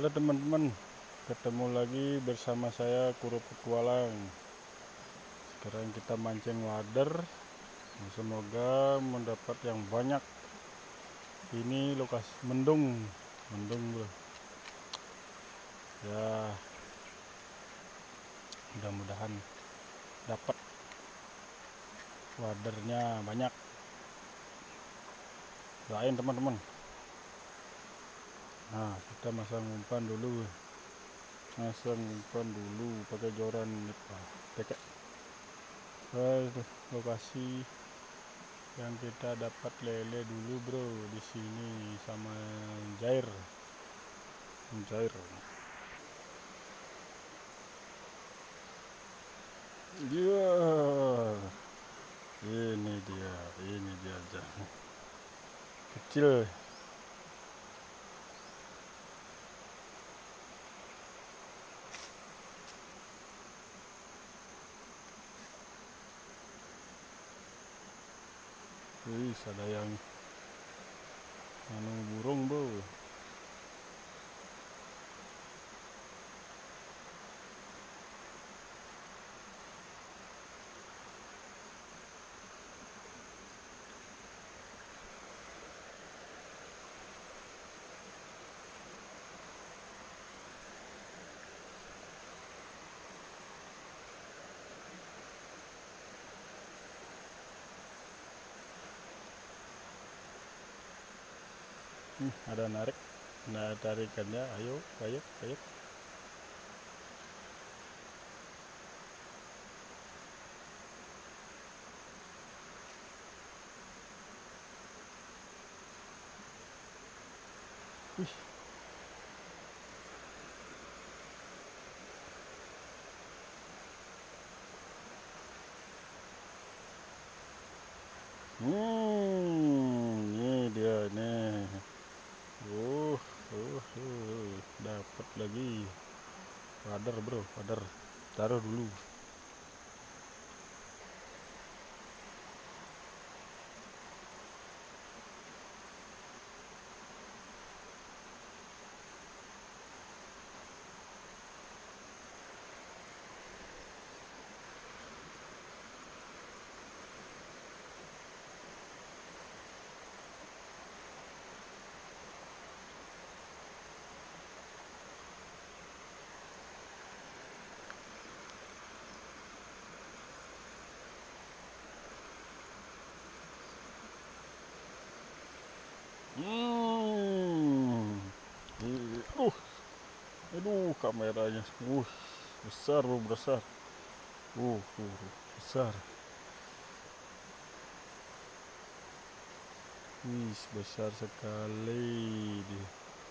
Halo teman-teman, ketemu lagi bersama saya Kuro Petualang. Sekarang kita mancing wader, semoga mendapat yang banyak. Ini lokasi mendung bro. Ya, mudah-mudahan dapat wadernya banyak. Doain teman-teman. Nah, kita masang umpan dulu pakai joran pakai lokasi yang kita dapat lele dulu bro, di sini sama jair. Iya, ini dia aja kecil. Wih, ada yang burung bro. Ada narik, nah tarikannya, ayo. Wih. Ini dia nih. Dapat lagi wader bro, wader. Taruh dulu. Aduh, kameranya, besar bro, besar. Besar. Besar sekali dia.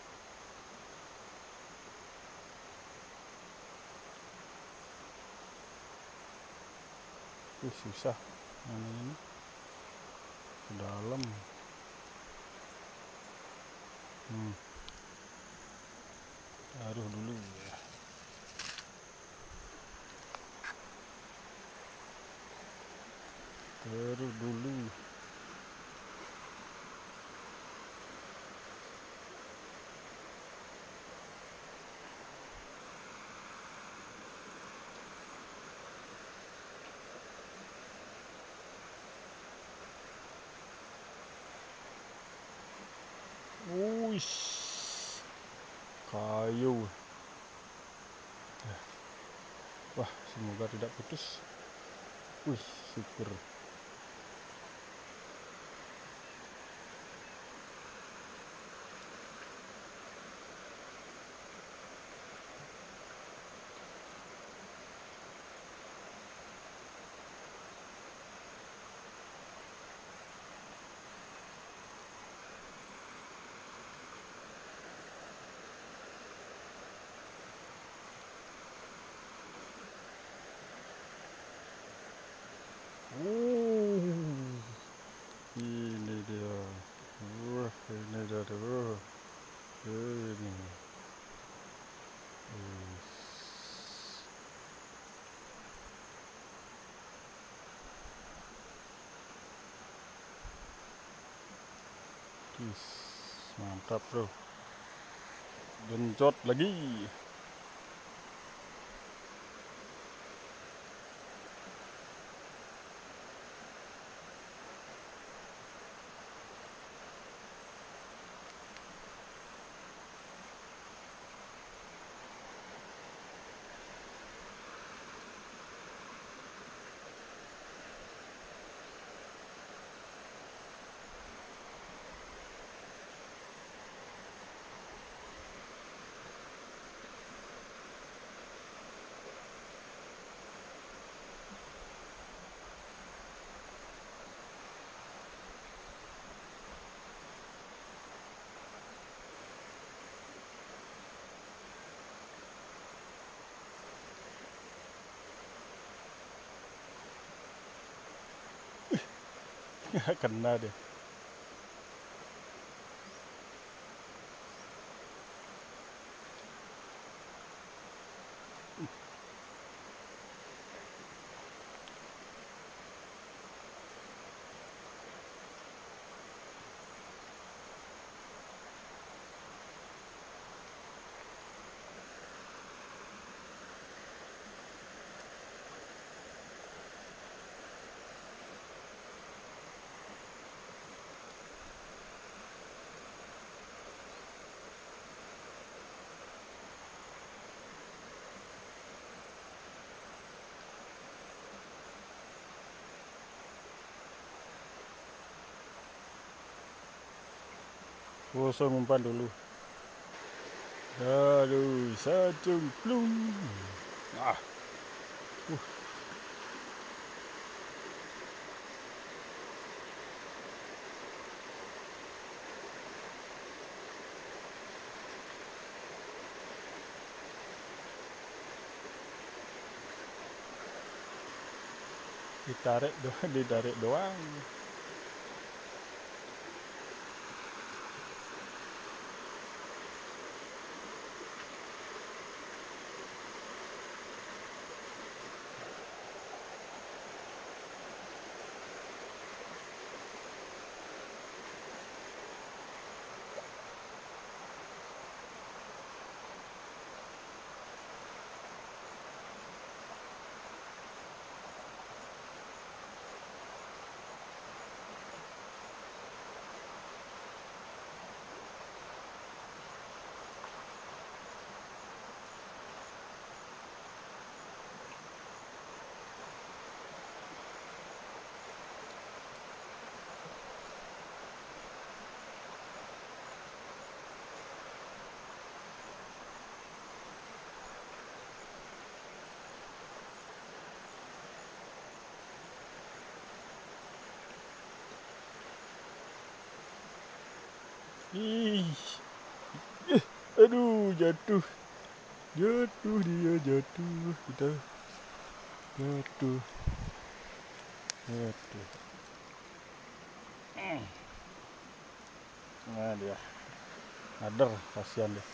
Susah ini ke dalam. Taruh dulu ya. Taruh dulu. Kayu. Wah, semoga tidak putus. Syukur. Ini dia. Ini dia tuh. Ini. Mantap bro. Gencot lagi. Kena dia. Kosong umpan dulu. Aduh, satu plung. Ah. Ditarik doang. Ih. Aduh, jatuh. Jatuh dia, jatuh. Kita jatuh. Jatuh. Nah dia. Ader, kasihan dia.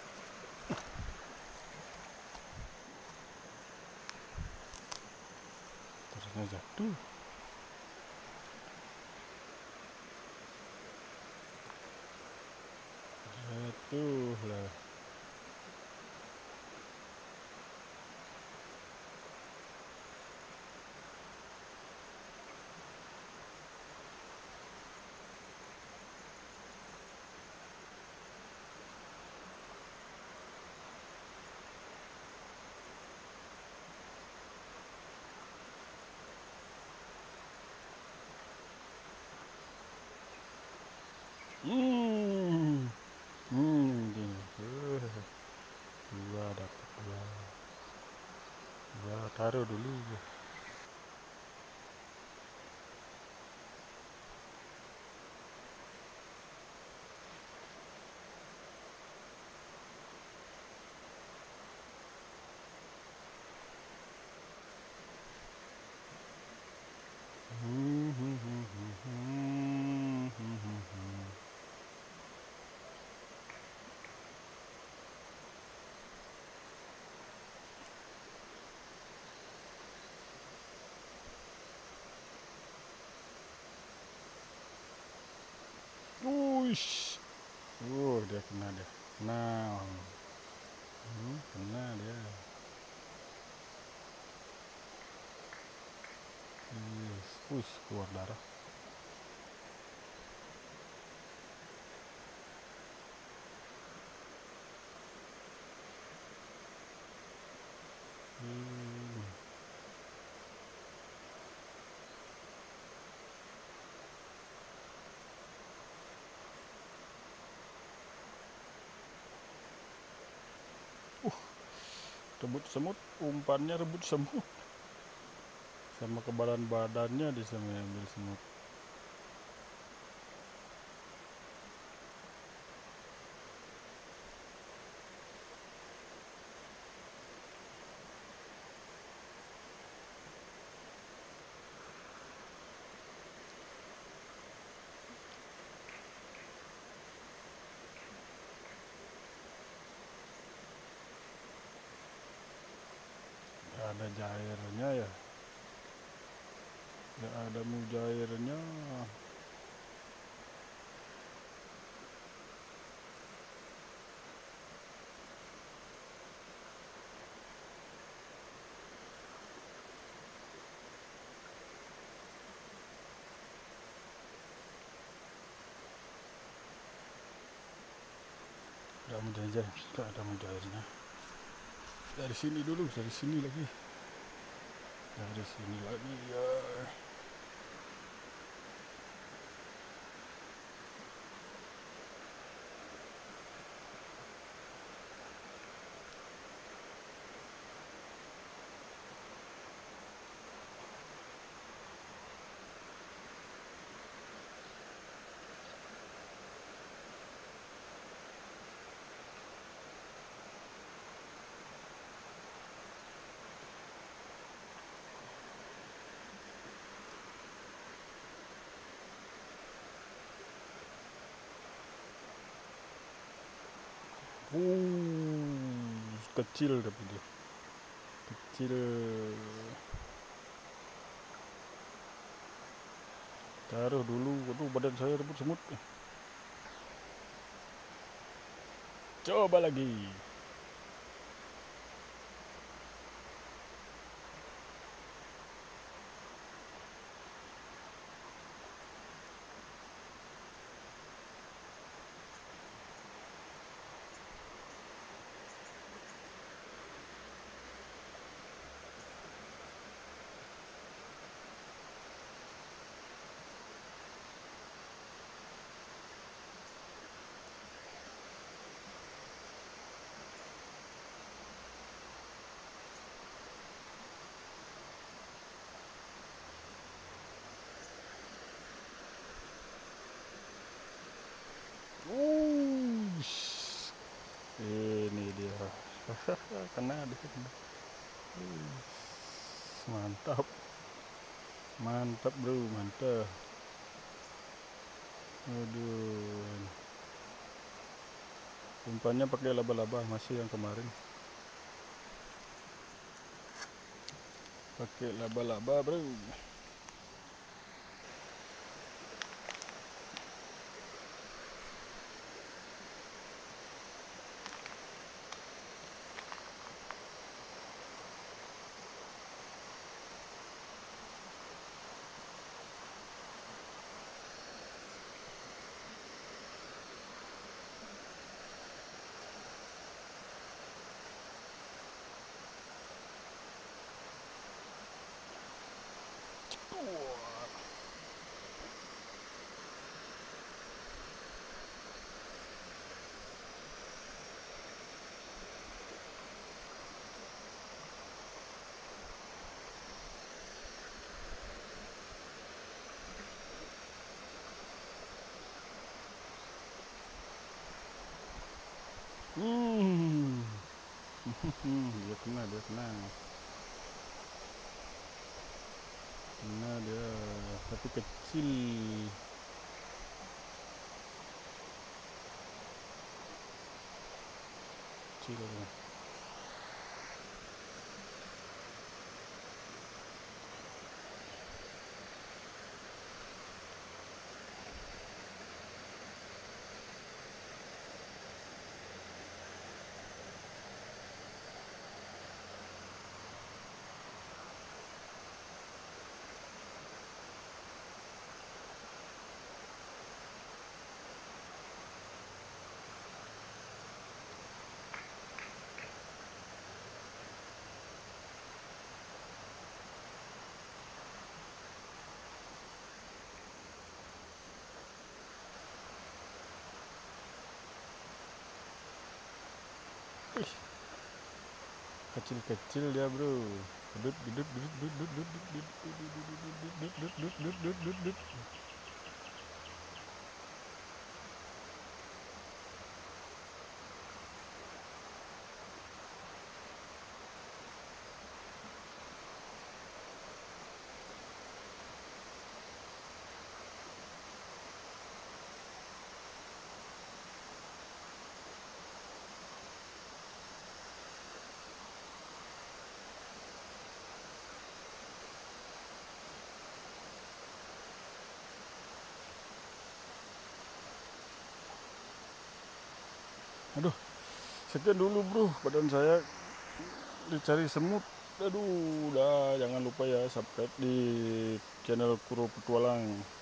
Terusnya jatuh. Jatuh lah. Dua dapat dua. Dua taruh dulu. Uish. Oh, dia kena dia. Nah, kena dia. Yes. Keluar darah. Rebut semut, umpannya rebut semut. Sama kebadan badannya bisa mengambil semut. Ada jairnya ya. Tidak ada mujairnya. Tidak ada mujairnya. Dari sini dulu, dari sini lagi ya. Kecil tapi dia kecil. Taruh dulu. Aduh, badan saya rebut semut. Coba lagi. Ini dia. Kena dia. Mantap. Mantap bro, mantap. Aduh. Umpannya pakai laba-laba, masih yang kemarin. Pakai laba-laba bro. Dia kena dia, tapi kecil. Wih, kecil-kecil dia bro. Dudut dudut dudut dudut dudut dudut dudut dudut dudut dudut dudut. Aduh, sekian dulu bro, badan saya dicari semut. Aduh, udah jangan lupa ya subscribe di channel Kuro Petualang.